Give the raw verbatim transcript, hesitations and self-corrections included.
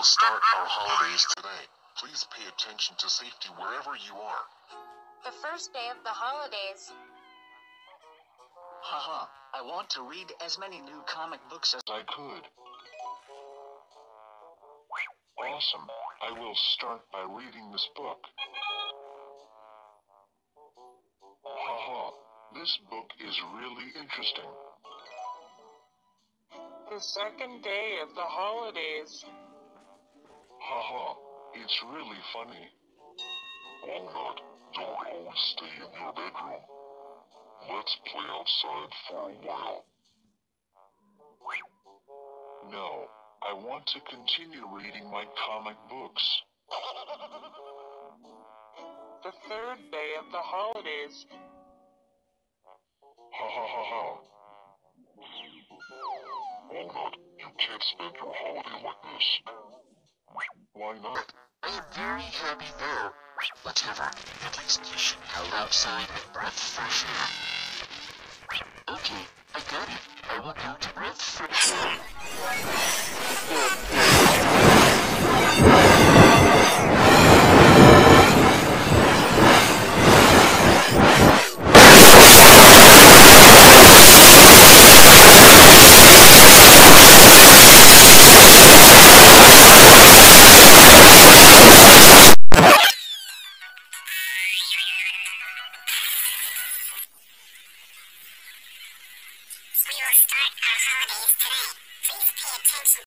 start our holidays today. Please pay attention to safety wherever you are. The first day of the holidays. Haha, I want to read as many new comic books as I could. Awesome. I will start by reading this book. Haha, this book is really interesting. The second day of the holidays. Haha, it's really funny. Oh God, don't always stay in your bedroom. Let's play outside for a while. No, I want to continue reading my comic books. The third day of the holidays. Ha ha ha ha. Oh God, you can't spend your holiday like this. Why not? I am very happy now. Whatever, at least you should go outside and breathe fresh air. Okay, I got it. I will go to breathe fresh air.